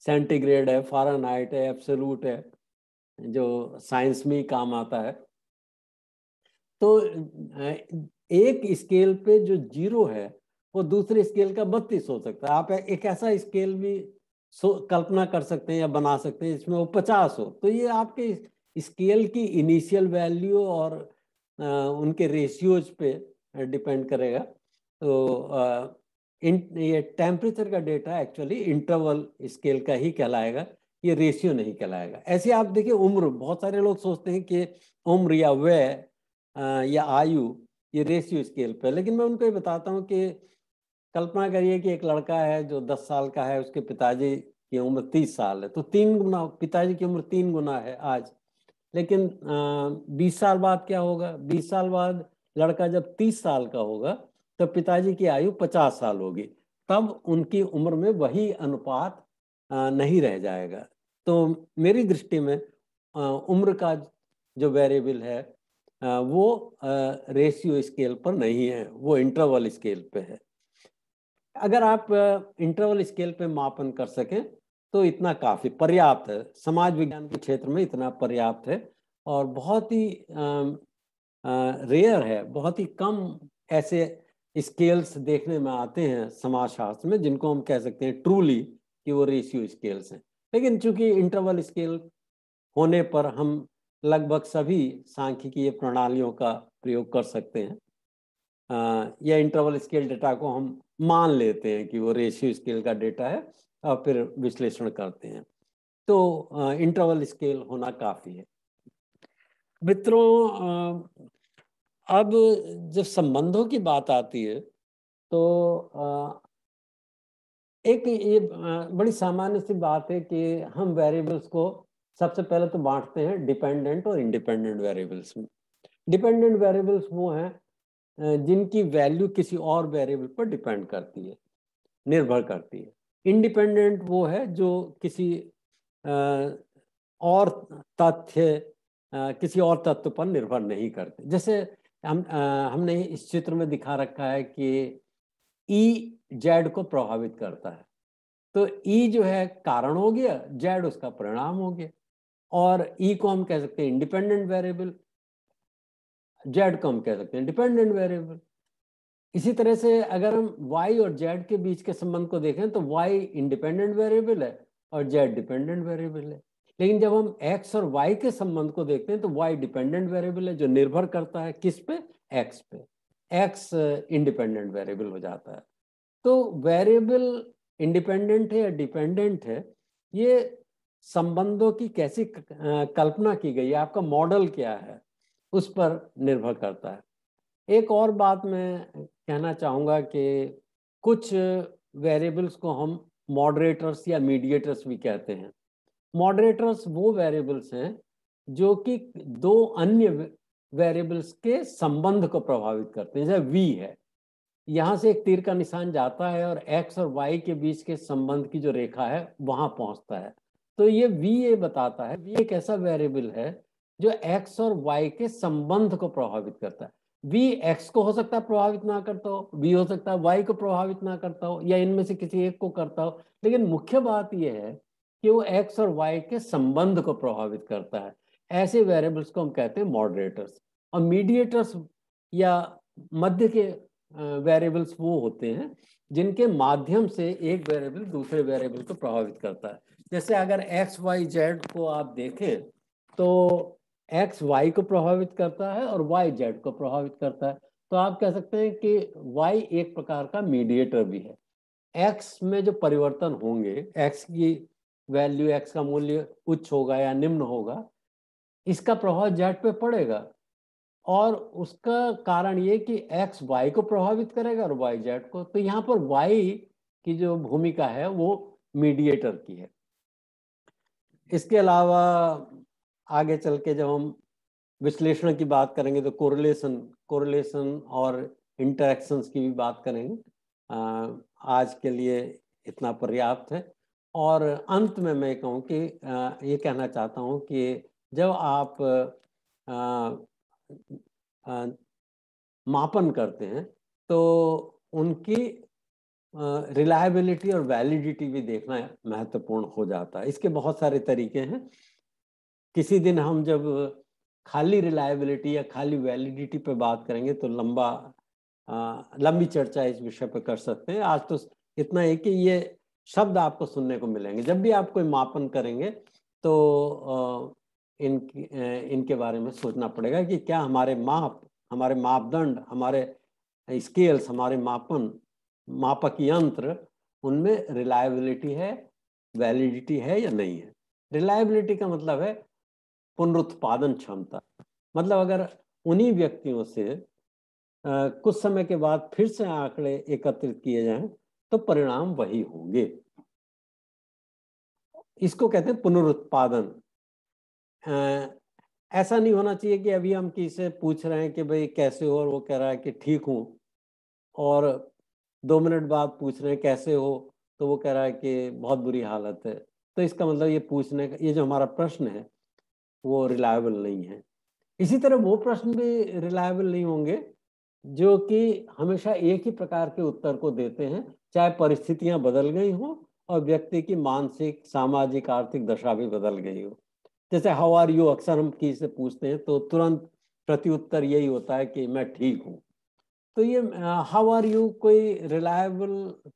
सेंटीग्रेड है, फ़ारेनहाइट है, एब्सोल्यूट है, जो साइंस में ही काम आता है। तो एक स्केल पे जो जीरो है वो दूसरे स्केल का बत्तीस हो सकता है। आप एक ऐसा स्केल भी कल्पना कर सकते हैं या बना सकते हैं जिसमें वो पचास हो। तो ये आपके स्केल की इनिशियल वैल्यू और आ, उनके रेशियोज पे डिपेंड करेगा। तो आ, इन ये टेम्परेचर का डेटा एक्चुअली इंटरवल स्केल का ही कहलाएगा, ये रेशियो नहीं कहलाएगा। ऐसे आप देखिए उम्र, बहुत सारे लोग सोचते हैं कि उम्र या वय या आयु ये रेशियो स्केल पे, लेकिन मैं उनको ये बताता हूँ कि कल्पना करिए कि एक लड़का है जो दस साल का है, उसके पिताजी की उम्र तीस साल है, तो तीन गुना पिताजी की उम्र तीन गुना है आज। लेकिन बीस साल बाद क्या होगा? बीस साल बाद लड़का जब तीस साल का होगा तो पिताजी की आयु पचास साल होगी, तब उनकी उम्र में वही अनुपात आ, नहीं रह जाएगा। तो मेरी दृष्टि में आ, उम्र का जो वेरिएबल है आ, वो रेशियो स्केल पर नहीं है, वो इंटरवल स्केल पे है। अगर आप इंटरवल स्केल पे मापन कर सकें तो इतना काफी पर्याप्त है, समाज विज्ञान के क्षेत्र में इतना पर्याप्त है। और बहुत ही रेयर है, बहुत ही कम ऐसे स्केल्स देखने में आते हैं समाजशास्त्र में जिनको हम कह सकते हैं ट्रूली कि वो रेशियो स्केल्स हैं। लेकिन चूंकि इंटरवल स्केल होने पर हम लगभग सभी सांख्यिकीय प्रणालियों का प्रयोग कर सकते हैं, या इंटरवल स्केल डेटा को हम मान लेते हैं कि वो रेशियो स्केल का डेटा है और फिर विश्लेषण करते हैं। तो इंटरवल स्केल होना काफी है। मित्रों, अब जब संबंधों की बात आती है तो एक ये बड़ी सामान्य सी बात है कि हम वेरिएबल्स को सबसे पहले तो बांटते हैं डिपेंडेंट और इंडिपेंडेंट वेरिएबल्स में। डिपेंडेंट वेरिएबल्स वो हैं जिनकी वैल्यू किसी और वेरिएबल पर डिपेंड करती है, निर्भर करती है। इंडिपेंडेंट वो है जो किसी और तथ्य, किसी और तत्व पर निर्भर नहीं करते। जैसे हम हमने इस चित्र में दिखा रखा है कि ई जेड को प्रभावित करता है, तो ई जो है कारण हो गया, जेड उसका परिणाम हो गया। और ई को हम कह सकते हैं इंडिपेंडेंट वेरिएबल, जेड को हम कह सकते हैं डिपेंडेंट वेरिएबल। इसी तरह से अगर हम y और z के बीच के संबंध को देखें तो y इंडिपेंडेंट वेरिएबल है और z डिपेंडेंट वेरिएबल है। लेकिन जब हम x और y के संबंध को देखते हैं तो y डिपेंडेंट वेरिएबल है, जो निर्भर करता है किस पे? x पे। x इंडिपेंडेंट वेरिएबल हो जाता है। तो वेरिएबल इंडिपेंडेंट है या डिपेंडेंट है, ये संबंधों की कैसी कल्पना की गई है, आपका मॉडल क्या है, उस पर निर्भर करता है। एक और बात मैं कहना चाहूँगा कि कुछ वेरिएबल्स को हम मॉडरेटर्स या मीडिएटर्स भी कहते हैं। मॉडरेटर्स वो वेरिएबल्स हैं जो कि दो अन्य वेरिएबल्स के संबंध को प्रभावित करते हैं। जैसे v है, यहाँ से एक तीर का निशान जाता है और x और y के बीच के संबंध की जो रेखा है वहां पहुंचता है, तो ये v ये बताता है, v एक ऐसा वेरिएबल है जो x और y के संबंध को प्रभावित करता है। v x को हो सकता है प्रभावित ना करता हो, v हो सकता है y को प्रभावित ना करता हो, या इनमें से किसी एक को करता हो, लेकिन मुख्य बात यह है कि वो x और y के संबंध को प्रभावित करता है। ऐसे वेरिएबल्स को हम कहते हैं मॉडरेटर्स। और मीडिएटर्स या मध्य के वेरिएबल्स वो होते हैं जिनके माध्यम से एक वेरिएबल दूसरे वेरिएबल को प्रभावित करता है। जैसे अगर एक्स वाई जेड को आप देखें तो एक्स वाई को प्रभावित करता है और वाई जेड को प्रभावित करता है, तो आप कह सकते हैं कि वाई एक प्रकार का मीडिएटर भी है। एक्स में जो परिवर्तन होंगे, एक्स की वैल्यू, एक्स का मूल्य उच्च होगा या निम्न होगा, इसका प्रभाव जेड पे पड़ेगा। और उसका कारण ये कि x y को प्रभावित करेगा और y z को। तो यहाँ पर y की जो भूमिका है वो मीडिएटर की है। इसके अलावा आगे चल के जब हम विश्लेषण की बात करेंगे तो कोरिलेशन कोरिलेशन और इंटरेक्शंस की भी बात करेंगे। आ, आज के लिए इतना पर्याप्त है। और अंत में मैं कहूँ कि आ, ये कहना चाहता हूँ कि जब आप आ, आ, मापन करते हैं तो उनकी रिलायबिलिटी और वैलिडिटी भी देखना महत्वपूर्ण हो जाता है। इसके बहुत सारे तरीके हैं। किसी दिन हम जब खाली रिलायबिलिटी या खाली वैलिडिटी पे बात करेंगे तो लंबा लंबी चर्चा इस विषय पे कर सकते हैं। आज तो इतना है कि ये शब्द आपको सुनने को मिलेंगे जब भी आप कोई मापन करेंगे, तो इनकी इनके बारे में सोचना पड़ेगा कि क्या हमारे माप, हमारे मापदंड, हमारे स्केल्स, हमारे मापन मापक यंत्र, उनमें रिलायबिलिटी है, वैलिडिटी है या नहीं है। रिलायबिलिटी का मतलब है पुनरुत्पादन क्षमता। मतलब अगर उन्हीं व्यक्तियों से आ, कुछ समय के बाद फिर से आंकड़े एकत्रित किए जाएं तो परिणाम वही होंगे। इसको कहते हैं पुनरुत्पादन। ऐसा नहीं होना चाहिए कि अभी हम किसी से पूछ रहे हैं कि भाई कैसे हो और वो कह रहा है कि ठीक हूं, और दो मिनट बाद पूछ रहे हैं कैसे हो तो वो कह रहा है कि बहुत बुरी हालत है। तो इसका मतलब ये पूछने का, ये जो हमारा प्रश्न है वो रिलायबल नहीं है। इसी तरह वो प्रश्न भी रिलायबल नहीं होंगे जो कि हमेशा एक ही प्रकार के उत्तर को देते हैं, चाहे परिस्थितियां बदल गई हो और व्यक्ति की मानसिक, सामाजिक, आर्थिक दशा भी बदल गई हो। जैसे हाउ आर यू अक्सर हम किसी से पूछते हैं तो तुरंत प्रत्युत्तर यही होता है कि मैं ठीक हूँ। तो ये हाउ आर यू कोई रिलायबल,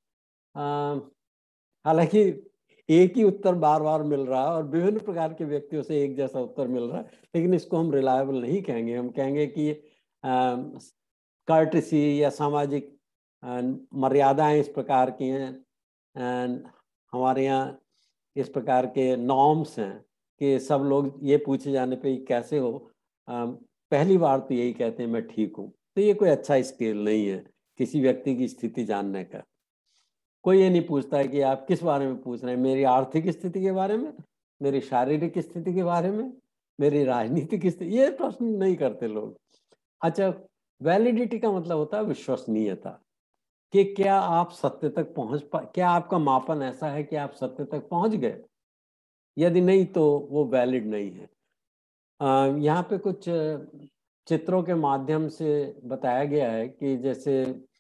हालांकि एक ही उत्तर बार बार मिल रहा है और विभिन्न प्रकार के व्यक्तियों से एक जैसा उत्तर मिल रहा है, लेकिन इसको हम रिलायबल नहीं कहेंगे। हम कहेंगे कि कर्टसी या सामाजिक मर्यादाएं इस प्रकार की हैं, हमारे यहाँ इस प्रकार के नॉर्म्स हैं कि सब लोग ये पूछे जाने पे कैसे हो, आ, पहली बार तो यही कहते हैं मैं ठीक हूँ। तो ये कोई अच्छा स्केल नहीं है किसी व्यक्ति की स्थिति जानने का। कोई ये नहीं पूछता है कि आप किस बारे में पूछ रहे हैं, मेरी आर्थिक स्थिति के बारे में, मेरी शारीरिक स्थिति के बारे में, मेरी राजनीतिक स्थिति, ये प्रश्न नहीं करते लोग। अच्छा, वैलिडिटी का मतलब होता है विश्वसनीयता, कि क्या आप सत्य तक पहुंच पा, क्या आपका मापन ऐसा है कि आप सत्य तक पहुंच गए। यदि नहीं तो वो वैलिड नहीं है। यहाँ पे कुछ चित्रों के माध्यम से बताया गया है कि जैसे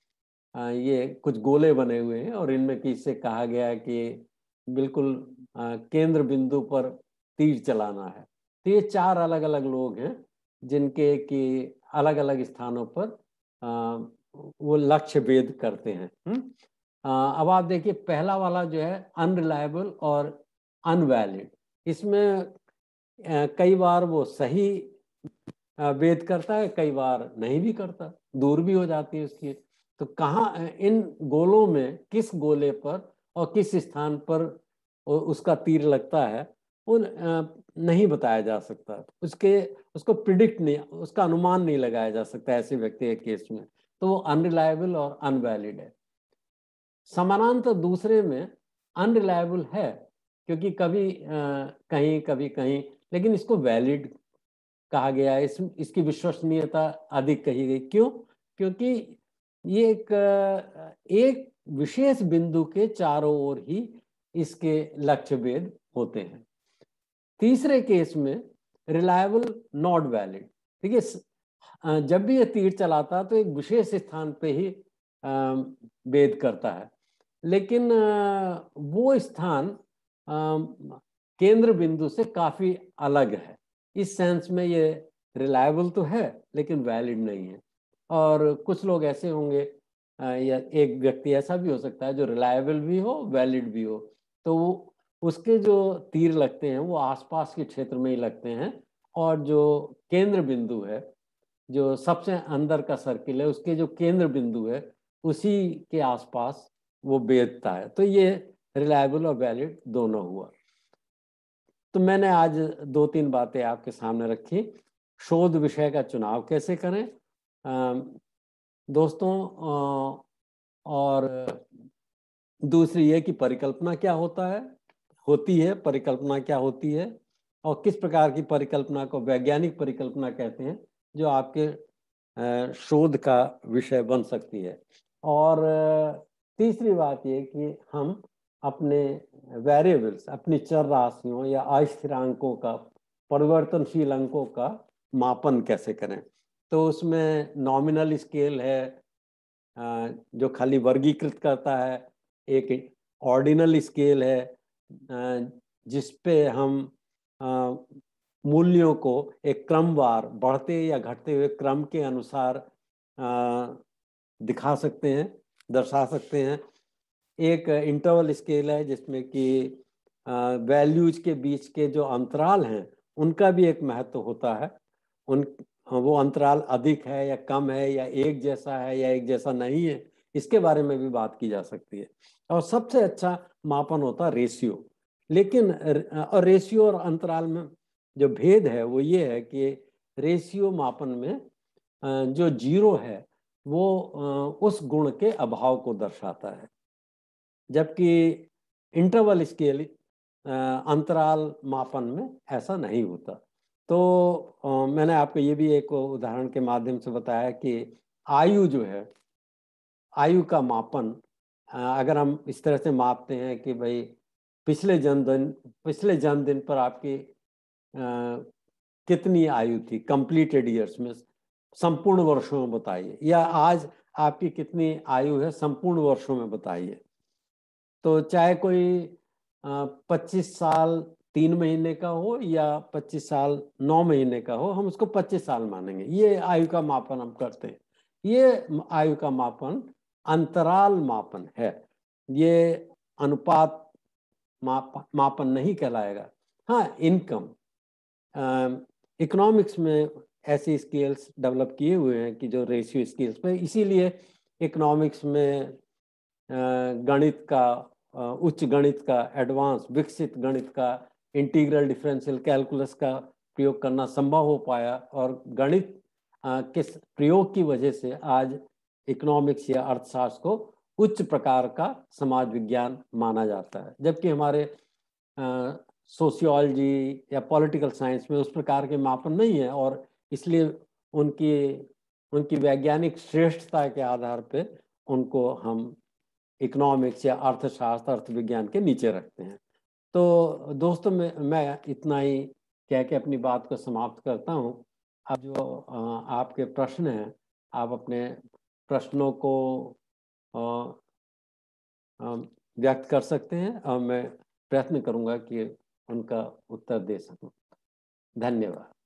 ये कुछ गोले बने हुए हैं और इनमें किसी कहा गया है कि बिल्कुल केंद्र बिंदु पर तीर चलाना है। तो ये चार अलग अलग लोग हैं जिनके कि अलग अलग स्थानों पर वो लक्ष्य भेद करते हैं। अब आप देखिए पहला वाला जो है अनरिलायबल और अनवैलिड, इसमें कई बार वो सही भेद करता है, कई बार नहीं भी करता, दूर भी हो जाती है उसकी। तो कहाँ इन गोलों में किस गोले पर और किस स्थान पर उसका तीर लगता है वो नहीं बताया जा सकता। उसके उसको प्रिडिक्ट नहीं, उसका अनुमान नहीं लगाया जा सकता ऐसे व्यक्ति के केस में। तो वो अनरिलायबल और अनवैलिड है। समानांतर दूसरे में अनरिलायबल है क्योंकि कभी आ, कहीं कभी कहीं, लेकिन इसको वैलिड कहा गया है। इस इसकी विश्वसनीयता अधिक कही गई। क्यों? क्योंकि ये एक एक विशेष बिंदु के चारों ओर ही इसके लक्ष्य भेद होते हैं। तीसरे केस में रिलायबल नॉट वैलिड। देखिए जब भी ये तीर चलाता तो एक विशेष स्थान पे ही भेद करता है, लेकिन वो स्थान केंद्र बिंदु से काफी अलग है। इस सेंस में ये रिलायबल तो है लेकिन वैलिड नहीं है। और कुछ लोग ऐसे होंगे या एक व्यक्ति ऐसा भी हो सकता है जो रिलायबल भी हो, वैलिड भी हो, तो वो उसके जो तीर लगते हैं वो आसपास के क्षेत्र में ही लगते हैं, और जो केंद्र बिंदु है, जो सबसे अंदर का सर्किल है, उसके जो केंद्र बिंदु है उसी के आसपास वो भेदता है। तो ये रिलायबल और वैलिड दोनों हुआ। तो मैंने आज दो तीन बातें आपके सामने रखी। शोध विषय का चुनाव कैसे करें आ, दोस्तों, आ, और दूसरी ये कि परिकल्पना क्या होता है होती है परिकल्पना क्या होती है और किस प्रकार की परिकल्पना को वैज्ञानिक परिकल्पना कहते हैं जो आपके शोध का विषय बन सकती है। और तीसरी बात ये कि हम अपने वेरिएबल्स, अपनी चर राशियों या अस्थिरांकों का, परिवर्तनशील अंकों का मापन कैसे करें। तो उसमें नॉमिनल स्केल है, जो खाली वर्गीकृत करता है, एक ऑर्डिनल स्केल है जिस पे हम मूल्यों को एक क्रमवार बढ़ते या घटते हुए क्रम के अनुसार दिखा सकते हैं, दर्शा सकते हैं। एक इंटरवल स्केल है जिसमें कि वैल्यूज के बीच के जो अंतराल हैं उनका भी एक महत्व होता है। उन वो अंतराल अधिक है या कम है, या एक जैसा है या एक जैसा नहीं है, इसके बारे में भी बात की जा सकती है। और सबसे अच्छा मापन होता है रेशियो। लेकिन और रेशियो और अंतराल में जो भेद है वो ये है कि रेशियो मापन में जो जीरो है वो उस गुण के अभाव को दर्शाता है, जबकि इंटरवल स्केल अंतराल मापन में ऐसा नहीं होता। तो आ, मैंने आपको ये भी एक उदाहरण के माध्यम से बताया कि आयु जो है, आयु का मापन अगर हम इस तरह से मापते हैं कि भाई पिछले जन्मदिन पिछले जन्मदिन पर आपकी आ, कितनी आयु थी कंप्लीटेड ईयर्स में, संपूर्ण वर्षों में बताइए, या आज आपकी कितनी आयु है संपूर्ण वर्षों में बताइए। तो चाहे कोई पच्चीस साल तीन महीने का हो या पच्चीस साल नौ महीने का हो, हम उसको पच्चीस साल मानेंगे। ये आयु का मापन हम करते हैं। ये आयु का मापन अंतराल मापन है, ये अनुपात माप मापन नहीं कहलाएगा। हाँ, इनकम इकोनॉमिक्स में ऐसी स्केल्स डेवलप किए हुए हैं कि जो रेशियो स्केल्स पे, इसीलिए इकोनॉमिक्स में गणित का, उच्च गणित का, एडवांस विकसित गणित का, इंटीग्रल डिफरेंशियल कैलकुलस का प्रयोग करना संभव हो पाया। और गणित के प्रयोग की वजह से आज इकोनॉमिक्स या अर्थशास्त्र को उच्च प्रकार का समाज विज्ञान माना जाता है, जबकि हमारे सोशियोलॉजी या पॉलिटिकल साइंस में उस प्रकार के मापन नहीं है। और इसलिए उनकी उनकी वैज्ञानिक श्रेष्ठता के आधार पे उनको हम इकोनॉमिक्स या अर्थशास्त्र, अर्थविज्ञान के नीचे रखते हैं। तो दोस्तों, मैं मैं इतना ही कह के अपनी बात को समाप्त करता हूँ। अब जो आपके प्रश्न हैं, आप अपने प्रश्नों को व्यक्त कर सकते हैं और मैं प्रयत्न करूँगा कि उनका उत्तर दे सकूं। धन्यवाद।